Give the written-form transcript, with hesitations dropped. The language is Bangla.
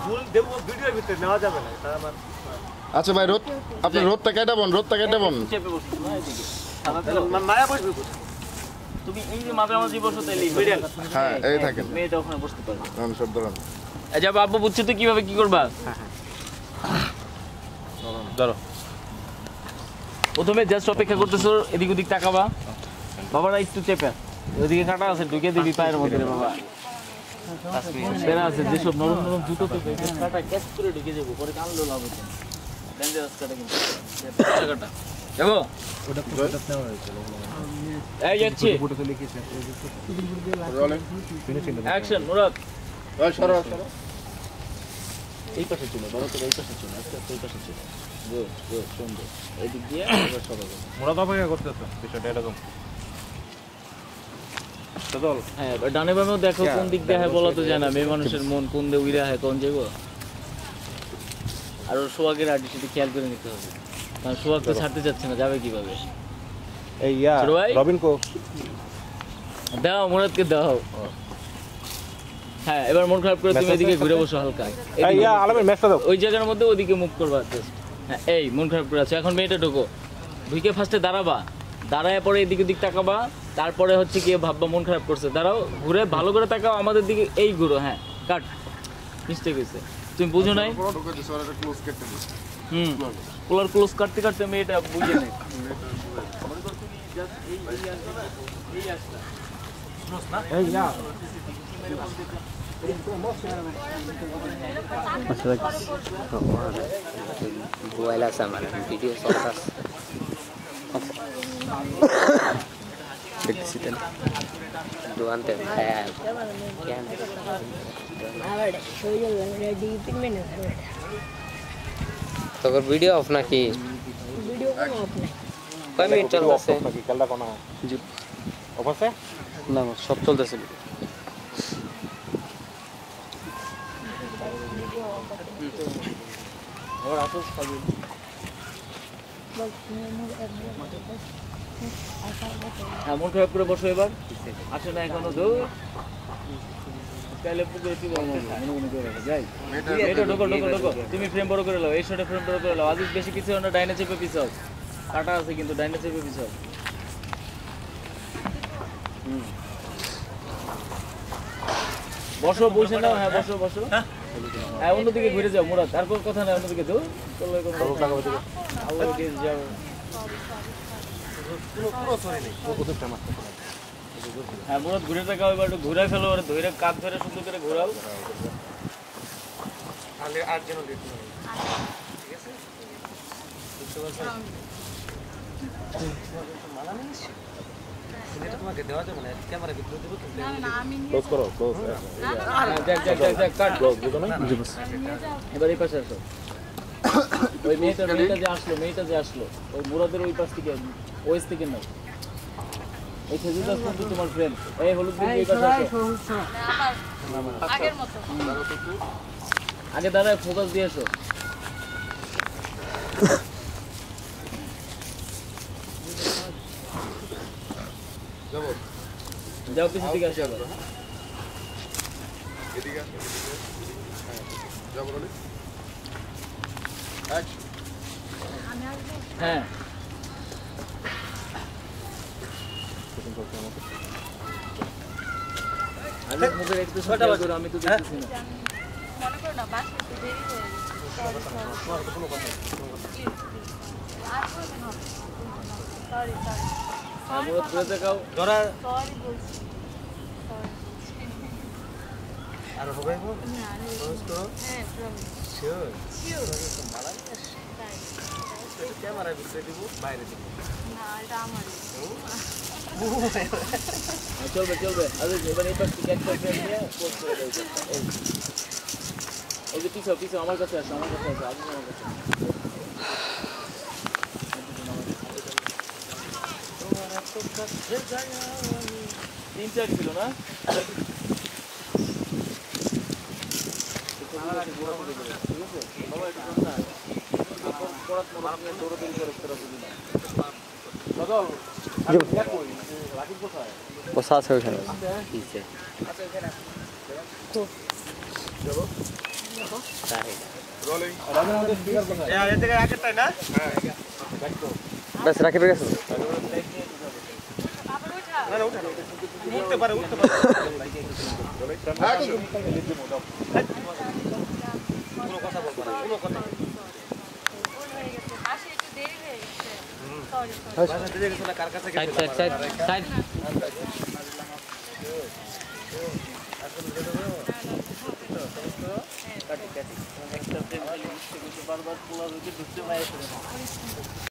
ফুল দেব ভিডিওর ভিতরে নেওয়া যাবে না এটা আমার আচ্ছা ভাই রোদ আপনি রোদটা কেটে বন চেপে বসিস না এদিকে মায়া বসবে তুমি এই যে মাঝামাঝি বসো তাইলে মিডল হ্যাঁ এই থাকেন মেয়েটা ওখানে বসতে পারবে ধরুন সব ধরুন এই যে বাবু বুঝছো তো কিভাবে কি করবা ধরো প্রথমে জাস্ট অপেক্ষা করতেছো এদিক ওদিক তাকাবা বাবারা একটু চেপে ওদিকে কাটা আছে ঢুকে দিবি পায়ের মধ্যে রে বাবা পেরা আছে যেসব নরম নরম জুতো তো কাটা ক্যাচ করে ঢুকে যাবো পরে কানলো লাভ হচ্ছে ডেঞ্জারাস কাটা কিন্তু কাটা যাবো ওটা ফটোটা নেওয়া হয়েছিল এই যাচ্ছে ফটোতে লিখেছে অ্যাকশন মুরাদ ওই সরো এই পাশে ছিল বড় তো এই পাশে ছিল আজকে এই পাশে ছিল গুড গুড সুন্দর এই দিক দিয়ে এবার সরো মুরাদ অপেক্ষা করতেছে বিষয়টা এরকম চল হ্যাঁ ডানে বামেও দেখো কোন দিক দিয়ে হয় বলা তো যায় না মেয়ে মানুষের মন কোন দিয়ে উইরা হয় কোন যাবো আর সোহাগের আর্টিস্টটি খেয়াল করে নিতে হবে কারণ সোহাগ তো ছাড়তে চাচ্ছে না যাবে কিভাবে এই রবিন কো দাও মুরাদকে দাও হ্যাঁ এবার মন খারাপ করে তুমি এদিকে ঘুরে বসো হালকা আলমের ম্যাচটা দাও ওই জায়গার মধ্যে ওদিকে মুভ করবা জাস্ট হ্যাঁ এই মন খারাপ করে আছে এখন মেয়েটা ঢোকো ঢুকে ফার্স্টে দাঁড়াবা দাঁড়ায় পরে এদিক ওদিক তাকাবা তারপরে হচ্ছে কি ভাববা মন খারাপ করছে দাঁড়াও ঘুরে ভালো করে তাকাও আমাদের দিকে এই ঘুরো হ্যাঁ কাট মিস্টেক হয়েছে তুমি বুঝো নাই পোলার ক্লোজ কাটতে কাটতে মেয়েটা বুঝে নেই মোবাইল আছে আমার ভিডিও চলতে দেখছি তো দোকানতে খায় কেন তোর ভিডিও অফ নাকি ভিডিও কোনো অফ নাই কয় মিনিট চলতেছে নাকি খেলা কোন জি অফ আছে না সব চলতেছে और आसो खाबি মন খারাপ করে বসো এবার আসে না এখনো দৌড় তাহলে পুকুরে কি বলবো মনে করে রাখো যাই এটা ঢোকো তুমি ফ্রেম বড় করে নাও এই শটে ফ্রেম বড় করে নাও আজিজ বেশি পিছে না ডাইনে চেপে পিছাও কাটা আছে কিন্তু ডাইনে চেপে পিছাও বসো বসে নাও হ্যাঁ বসো হ্যাঁ অন্যদিকে ঘুরে যাও মুরাদ আর কোনো কথা নাই অন্যদিকে তো চলো যাও হ্যাঁ মুরাদ ঘুরে থাকাও এবার একটু ঘুরে ফেলো আর ধরে কাঁধ ধরে সুন্দর করে ঘোরাও আর যেন ঠিক আছে এটা তোমাকে দেওয়া যাবে না ক্যামেরা ভিতরে দেব কিন্তু না আমি ক্লোজ করো ক্লোজ দেখ কাট ক্লোজ বুঝো না এবার এই পাশে আসো ওই মেয়েটা যে আসলো ওই মুরাদের ওই পাশ থেকে ওয়েস্ট থেকে নাও এই খেজুরটা কিন্তু তোমার ফ্রেন্ড এই হলুদ দিয়ে এই পাশে আসো আগের মতো আগে দাঁড়ায় ফোকাস দিয়ে আসো যাও পিছন দিকে আসো এবার এদিকে যাও বলো অ্যাকশন হ্যাঁ আমি মুখের একটু ছটা বাজে আমি তো দেখতেছি না মনে করো না বাস করতে দেরি হয়ে গেছে মুরাদ ঘুরে দেখাও ধরা সরি বলছি আর হবে গো না ক্লোজ করো হ্যাঁ প্রমিস শিওর শিওর ক্যামেরা ভিতরে দিব বাইরে দিব না এটা আমারই চলবে আরে এবার এই পাশ থেকে একটা ফ্রেম নিয়ে পোস্ট করে দাও এই যে পিছু আমার কাছে আসো আগে আমার কাছে তিন চার ছিল না বসা আছে ওখানে আচ্ছা ব্যাস রাকিবের কাছে বারবার পোলা ঢুকতে পারে